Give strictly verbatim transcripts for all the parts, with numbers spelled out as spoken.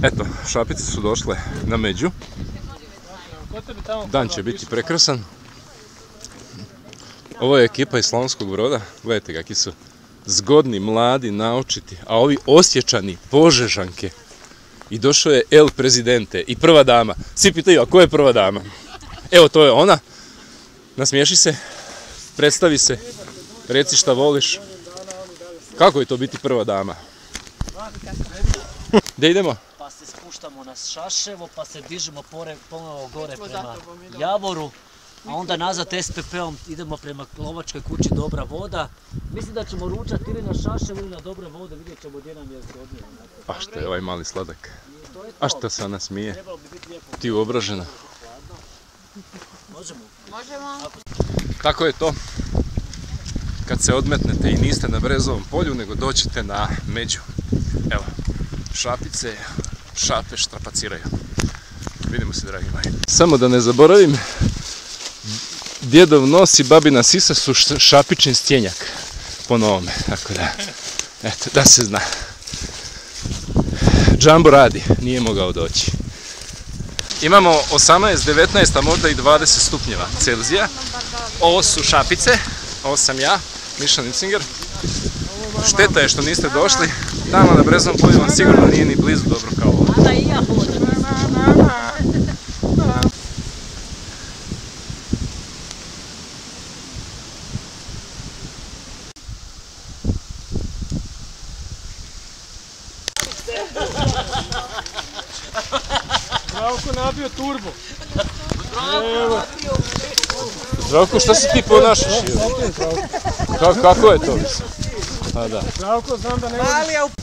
Eto, šapice su došle na među. Dan će biti prekrasan. Ovo je ekipa iz Slavonskog Broda. Gledajte kakvi su zgodni, mladi, naočiti. A ovi osječani, Požežanke. I došao je El Prezidente i prva dama. Svi pitaju, a ko je prva dama? Evo, to je ona. Nasmiješi se, predstavi se, reci šta voliš. Kako je to biti prva dama? Gdje idemo? Pa se spuštamo na Šaševo, pa se dižemo ponovo gore prema Javoru, a onda nazad S P P-om idemo prema Lovačkoj kući Dobra voda. Mislim da ćemo ručati ili na Šaševu ili na Dobre vode, vidjet ćemo gdje nam je zgodnije. A što je ovaj mali sladak? A što se ona smije? Ti uobražena. Možemo? Možemo. Tako je to. Kad se odmetnete i niste na Brezovom polju, nego doćete na među. Evo, šapice, šape štrapaciraju. Vidimo se, dragi moji. Samo da ne zaboravim, djedov nos i babina sisa su šapičin stjenjak po novome. Tako da, eto, da se zna. Džambo radi, nije mogao doći. Imamo osamnaest, devetnaest, a možda i dvadeset stupnjeva Celzija. Ovo su šapice, ovo sam ja, Miša Nicinger. Šteta je što niste došli. Tamo na Brezovom polju vam sigurno nije ni blizu dobro kao ovo. Da i ja hodam. Zdravko nabio turbo. Evo. Zdravko, šta si ti ponašaš? Kako, kako je to? A da. Zdravko, znam da ne vodiš.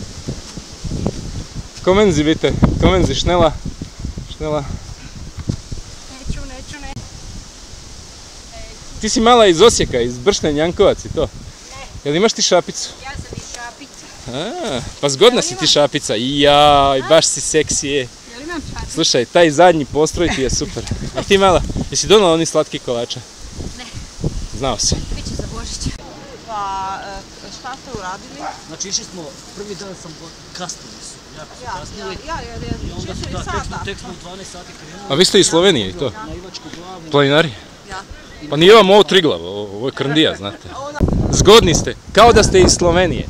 Komen si, vidite, komen si, šnela. Šnela. Neću, neću, neću. Ti si mala iz Osijeka, iz Bršten, Jankovac i to? Ne. Jel imaš ti šapicu? Ja sam i šapica. A, pa zgodna si ti šapica. Jaj, baš si seksije. Jel imam šapicu? Slušaj, taj zadnji postroj ti je super. A ti mala, jesi donala oni slatki kolača? Ne. Znao sam. Biće za Božić. Pa šta ste uradili? Znači išli smo, prvi dan sam kasnili su, jako su Ja, ja, kasnili. ja, ja, I onda su, četiri da, tek smo, sata. tek smo u dvanaest sati krenuli. A vi ste iz Slovenije i to? Na Ivačku glavu. Planinari? Ja. Pa nije vam ovo Triglav, ovo je Krndija, znate. Zgodni ste, kao da ste iz Slovenije.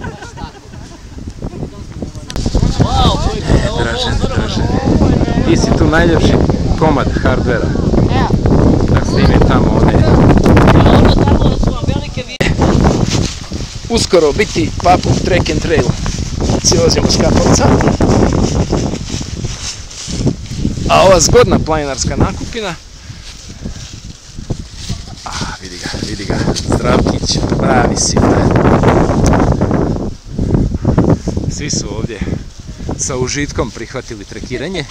Wow, to je ovo, Dražen, Dražen. Ti si tu najljepši komad hardvera. Da snime tamo one. ono tamo su vam velike vi... Uskoro biti Papuk Trek and Trail. Si vozimo s Kapavca. A ova zgodna planinarska nakupina. A, vidi ga, vidi ga. Zdravkić, pravi si. Svi su ovdje sa užitkom prihvatili trekiranje.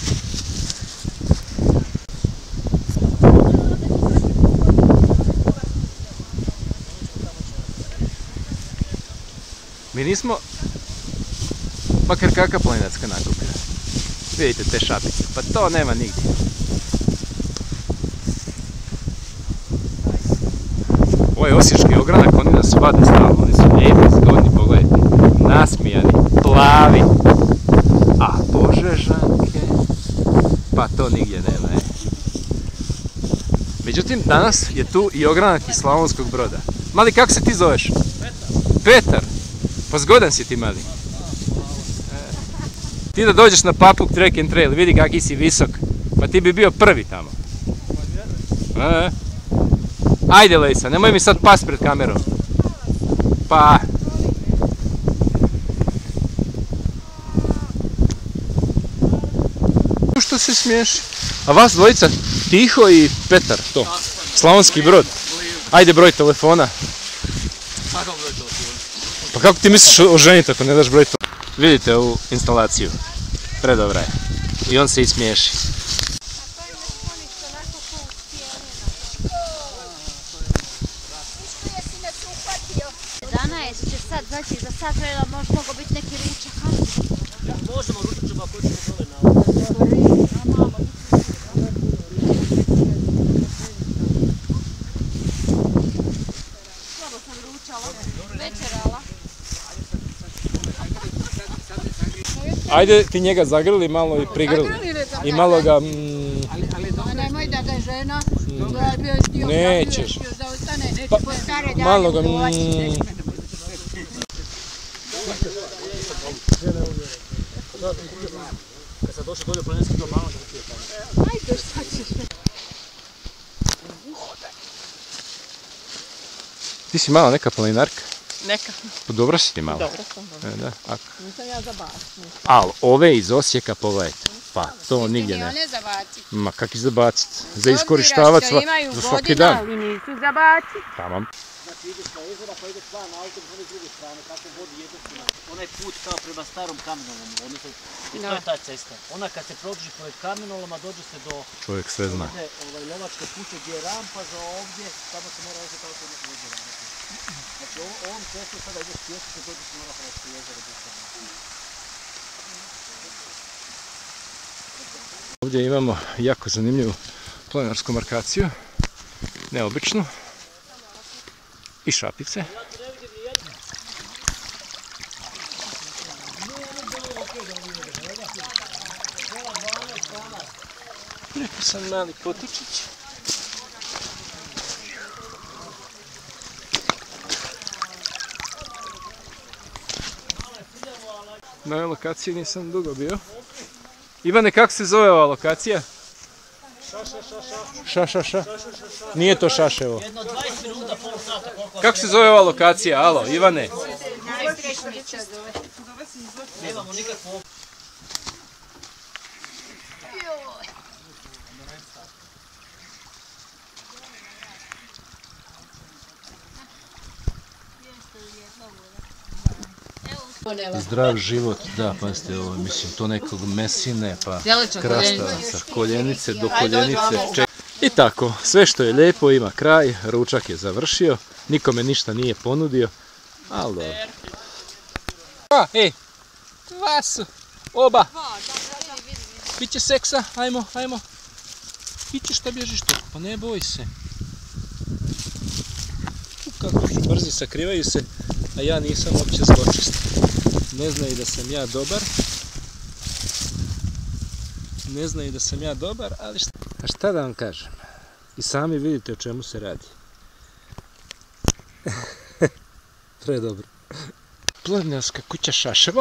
Mi nismo makar kakva planinarska nakupina. Vidite te šapice, pa to nema nigdje. Ovaj osječki ogranak, oni nas vade stalno, oni su lijepi, zgodni, pogledajte. Nasmijani, plavi. A Požežanke, pa to nigdje nema, e. Međutim, danas je tu i ogranak iz Slavonskog Broda. Mali, kako se ti zoveš? Petar. Petar? Pa zgodan si ti, mali. E. Ti da dođeš na Papuk Trek and Trail, vidi kaki si visok. Pa ti bi bio prvi tamo. E. Ajde, Lejsa, nemoj mi sad past pred kamerom. Pa... Što se smiješi? A vas dvojica, Tiho i Petar, to. Slavonski Brod. Ajde, broj telefona. Kakav broj telefona? Pa kako ti misliš oženiti ako ne daš broj telefona? Vidite ovu instalaciju. Predobra je. I on se i smiješi. jedanaest će sad, znači za sad vremena možda mogo biti neki ručak. Možemo, ručat ćemo ako ćemo dole na... Slabo sam ručala, večerala. Ajde ti njega zagrli malo i prigrli. I malo ga... Mm, A nemoj da ga žena, da je bio htio, nećeš. još da ostane, neće Pa, po stare dane malo ga... putovaći. Mm, Kad sam došao dolje u planinski dom, malo da ti je tamo. Ajde, šta ćeš? Ti si mala neka planinarka? Neka. Pa dobra si ti mala. Dobro sam, dobro. E, da, ako. Nisam ja za baš. Al, ove iz Osijeka pogledajte. Pa, to nigdje ne. Ne zabaciti. Ma, kak ih zabacit? Za iskorištavac sva, za svaki dan. Ali nisu zabaciti. Tamam. Znači ideš na jezera pa ideš van autom s one druge strane, kako vodi jednostavno. Onaj put kao prema starom kamenolomu, odnosno i to je ta cesta. Ona kad se prođe pored kamenoloma dođe se do Čovjek sve zna. ovdje, ovaj, lovačke kuće gdje je rampa za ovdje, tamo se mora reći kao što je jezera. Znači ovom, ovom cestom sada ideš pješice i dođeš na Orahovačko jezero. Ovdje imamo jako zanimljivu planinarsku markaciju. Neobičnu. I šapice. Rekao sam mali potičić. Na ovoj lokaciji nisam dugo bio. Ivane, kako se zove ova lokacija? Ša, ša, ša. Nije to Šaševo. Jedno dvadeset minuta, pol sata, koliko... Kako se zove ova lokacija? Alo, Ivane. Nemamo nikakvu... Zdrav život, da, pazite ovo, mislim, to nekog mesine, pa krastavaca, koljenice do koljenice. I tako, sve što je lijepo ima kraj, ručak je završio, nikome ništa nije ponudio, ali dobro. A, ej, dva su, oba. Biće seksa, ajmo, ajmo. Biće šta bježiš tu, pa ne boj se. Kako su brzi, sakrivaju se, a ja nisam uopće zločest. Ne znaju da sam ja dobar. Ne znaju da sam ja dobar, ali šta... A šta da vam kažem? I sami vidite o čemu se radi. Predobro. Planinarska kuća Šaševo.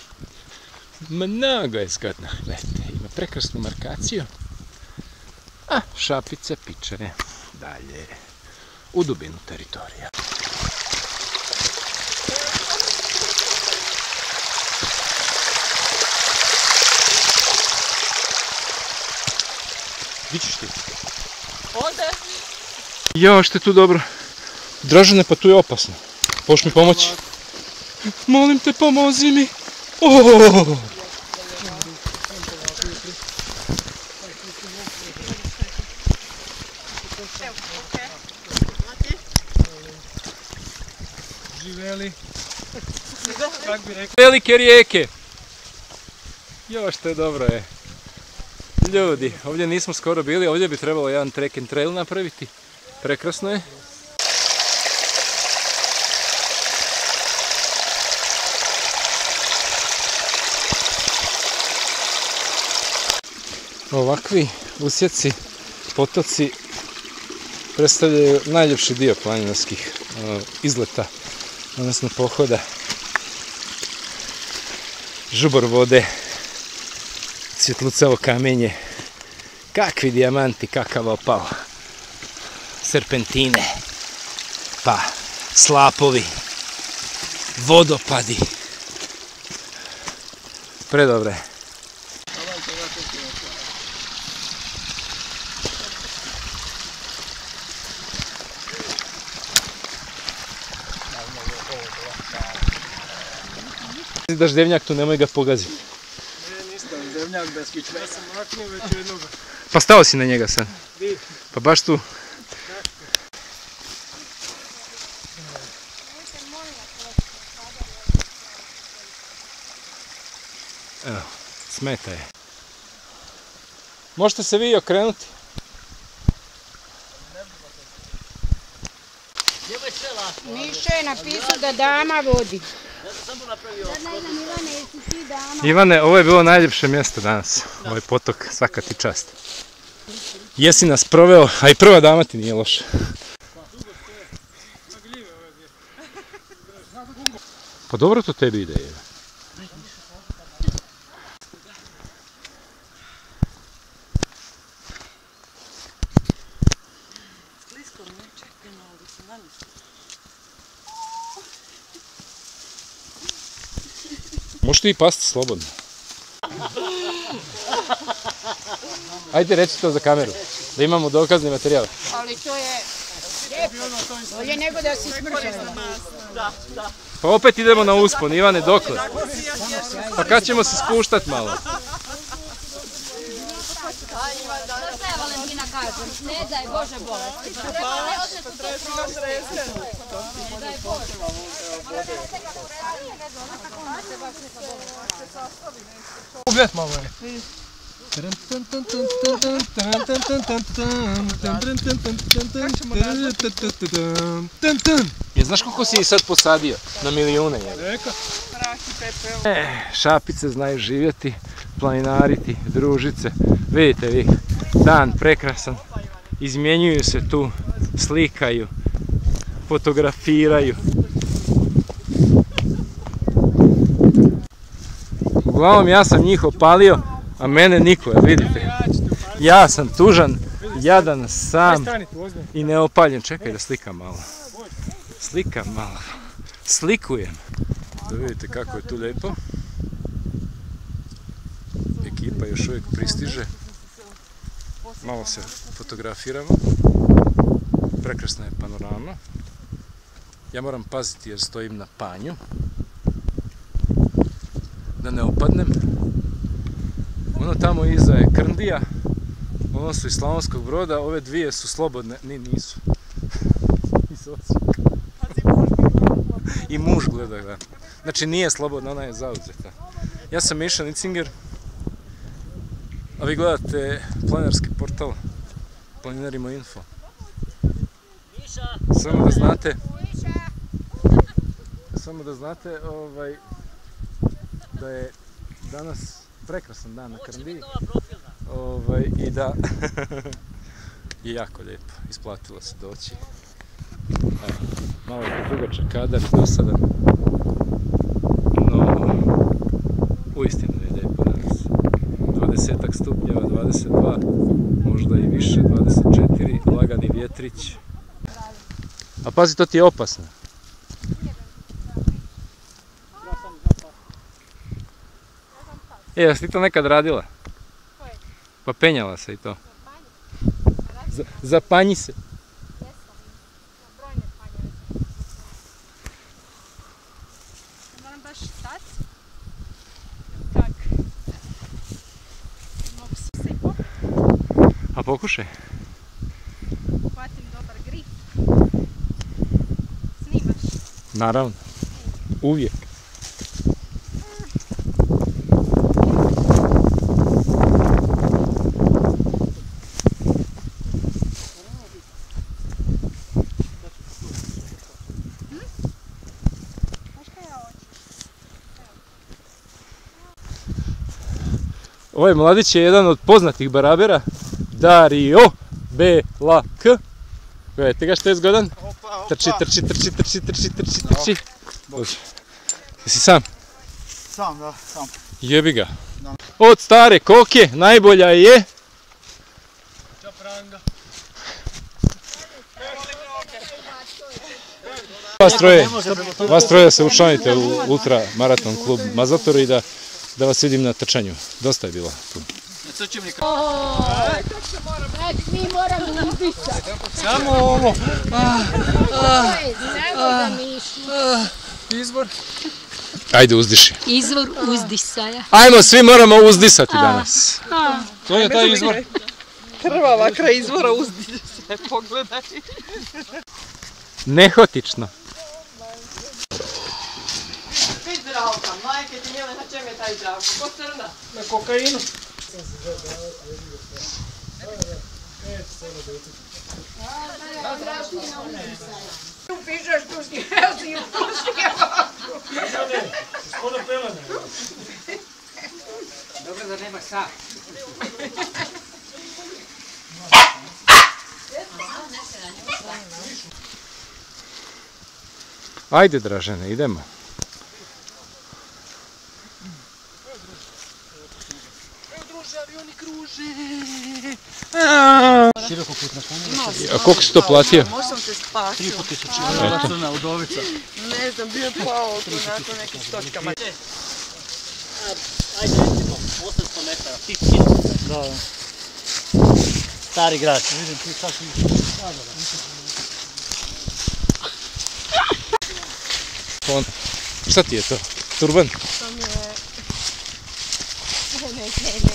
Mnogo je zgodno. Gledajte, ima prekrasnu markaciju. A šapice, pičare. Dalje. U dubinu teritorija. Gdje ćeš ti? Ovdje? Jo, što je tu dobro. Dražene, pa tu je opasno. Možeš mi pomoći? Molim te, pomozi mi. Oh! Živeli. Kak bi rekao? Velike rijeke. Jo, što je dobro je. Ljudi, ovdje nismo skoro bili, ovdje bi trebalo jedan trek and trail napraviti. Prekrasno je. Ovakvi usjeci, potoci predstavljaju najljepši dio planinarskih uh, izleta, odnosno pohoda. Žubor vode, svjetlucavo kamenje, kakvi dijamanti, kakav opal, serpentine, pa slapovi, vodopadi. Predobre. Daždevnjak tu, nemoj ga pogaziti. Ne, nisam zemljak bez kičme. Ja sam maknuo već jednog. Pa stao si na njega sad. Pa baš tu. Evo, smeta je. Možete se vi okrenuti. Mišo je napisao da dama vodi. samo napravio... Da ne znam, Ivane, jesi ti dama? Ivane, ovo je bilo najljepše mjesto danas. Ovaj potok, svaka ti čast. Jesi nas proveo, a i prva dama ti nije loša. Pa dobro to tebi ide. Možeš ti i pasti slobodno. Ajde reći to za kameru, da imamo dokazni materijal. Ali to je lijepo. Bolje nego da si smršen. Pa opet idemo na uspon, Ivane, dokle? Pa kad ćemo se spuštat malo? To sve Valentina kažem, ne daj Bože bolesti. Ne odne su to prošle. Ne daj Bože. Ugled malo je. Je, znaš koliko si ih sad posadio? Na milijune je. Reka. E, šapice znaju živjeti, planinariti, družice. Vidite vi, dan prekrasan. Izmjenjuju se tu, slikaju, fotografiraju. Uglavnom ja sam njih opalio, a mene niko, jel vidite? Ja sam tužan, jadan, sam i neopaljen. Čekaj da slikam malo. Slikam malo. Slikujem. Da vidite kako je tu lijepo. Ekipa još uvijek pristiže. Malo se fotografiramo. Prekrasna je panorama. Ja moram paziti jer stojim na panju. Da ne opadnem. Ono tamo iza je Krndija. Ono su iz Slavonskog Broda. Ove dvije su slobodne. Ni, nisu. Nisu Osijeka. I muž gleda, gleda. Znači nije slobodna, ona je zauzeta. Ja sam Miša Nicinger. A vi gledate planinarski portal Planinarimo info. Samo da znate, samo da znate ovaj, da je danas prekrasan dan na Krndiji. Ovaj, I da je jako lijepo, isplatilo se doći. Evo, malo je dugačak kadar, dosadan. No, uistinu je lijepo danas. dvadesetak stupnjeva, dvadeset dva, možda i više, dvadeset četiri, lagani vjetrić. A pazi, to ti je opasno. E, jesi ti to nekad radila? Pa penjala se i to. Zapanji se. Moram baš stati. Tak. Mogu se sipo. A pokušaj. Uhvatim dobar grip. Snimaš. Naravno. Uvijek. Ovaj mladić je jedan od poznatih barabera, Dario Bela K. Gledajte ga što je zgodan. Trči, trči, trči, trči, trči, trči, trči. Bože. Jesi sam? Sam, da, sam. Jebi ga. Od stare koke najbolja je... Čapranga. Vas troje, vas troje da se učlanite u ultra maraton klub Mazator i da, da vas vidim na trčanju. Dosta je bilo tu. Znači, mi moramo uzdisati. Samo ovo. Samo da mišli. Izbor. Ajde, uzdiši. Izvor uzdisaja. Ajmo, svi moramo uzdisati danas. To je taj izbor. Krvava kraj izvora uzdi se, pogledaj. Nehotično. Spit Zdravka, majke ti njele, na čem je taj Zdravko? Ko crna? Na kokainu. Tu pišeš, tu snijel si, tu snijel. Dobro da nema sat. Ajde Dražene, idemo. A koliko si to platio? Možem te spasio. Crna udovica. Ne znam, bio je pao tu nakon nekim stočkama. Ajde recimo, osamsto metara, tih kilometara. Da, da. Stari grad. Vidim ti sad si... On, šta ti je to? Turban? To mi je... Ne, ne, ne, ne.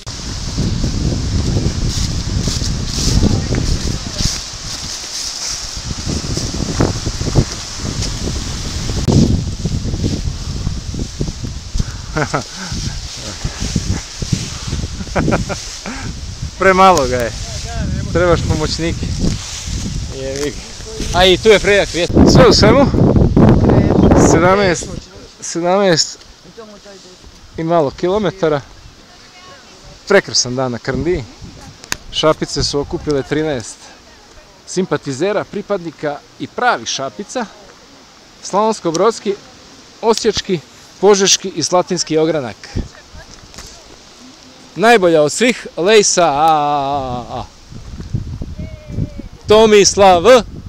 Premalo ga je. Trebaš pomoćnike. Jevi ga. A i tu je prejak vjetar. Sve u svemu? sedamnaest, sedamnaest i malo kilometara. Prekrasan dan na Krndiji. Šapice su okupile trinaest simpatizera, pripadnika i pravih šapica. Slavonsko-brodski, osječki, požeški i slatinski ogranak. Najbolja od svih, Lejsa, a, a, a. Tomislav,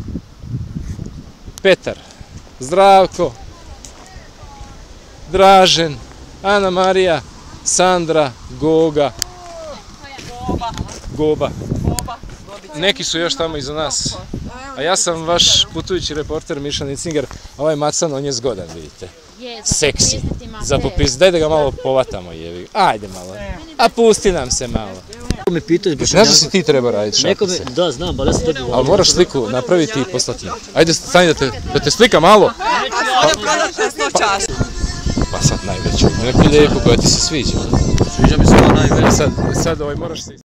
Petar, Zdravko, Dražen, Ana Marija, Sandra, Goga, Goba. Neki su još tamo iza nas. A ja sam vaš putujući reporter Miša Nicinger. Ovaj Macan, on je zgodan, vidite. Seksi. Za popis. Daj da ga malo povatamo, jevi. Ajde malo. A pusti nam se malo. Neko me pitao... Znaš da si ti treba raditi šapice? Da, znam, ali ja sam to govorio. Ali moraš sliku napraviti i poslati. Ajde, stani da te, da te slika malo. Pa sad najveću. Neku lijepu koja ti se sviđa. Sviđa mi se ona najveća. Sad, sad ovaj moraš se...